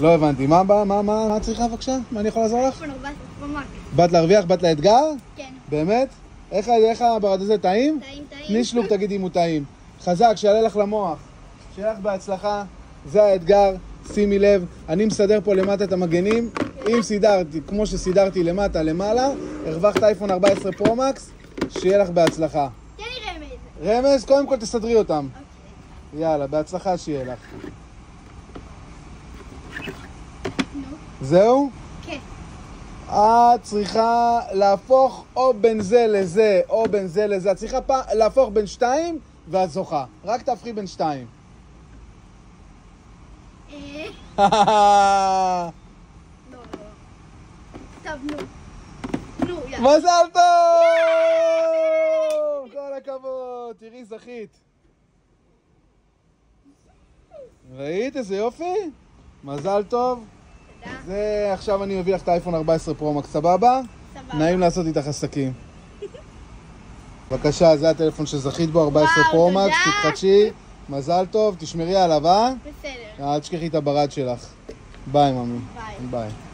לא הבנתי. מה את צריכה בבקשה? מה אני יכול לעזור לך? אייפון 14 פרו מקס. באת להרוויח? באת לאתגר? כן. באמת? איך הברד הזה? טעים? טעים. תני שלוק, תגידי אם הוא טעים. חזק, שיעלה לך למוח. שיהיה לך בהצלחה. זה האתגר, שימי לב. אני מסדר פה למטה את המגנים. אם סידרתי, כמו שסידרתי למטה, למעלה, הרווחת אייפון 14 פרו מקס, שיהיה לך בהצלחה. תן לי רמז. רמז, קודם כל תסדרי אותם. אוקיי. יאללה, בהצלחה שיהיה לך. נו. זהו? כן. את צריכה להפוך או בין זה לזה, או בין זה לזה. את צריכה להפוך בין 2 ואת זוכה. רק תהפכי בין 2. לא. טוב, נו, יאללה. מזל טוב! כל הכבוד, תראי, זכית. ראית איזה יופי? מזל טוב. תודה. זה עכשיו אני מביא לך את האייפון 14 פרו מקס, סבבה? סבבה. נעים לעשות איתך עסקים. בבקשה, זה הטלפון שזכית בו, 14 פרו תודה. מקס, תתחדשי. מזל טוב, תשמרי עליו, אה? בסדר. אל תשכחי את הברד שלך. ביי, ממי. ביי. ביי.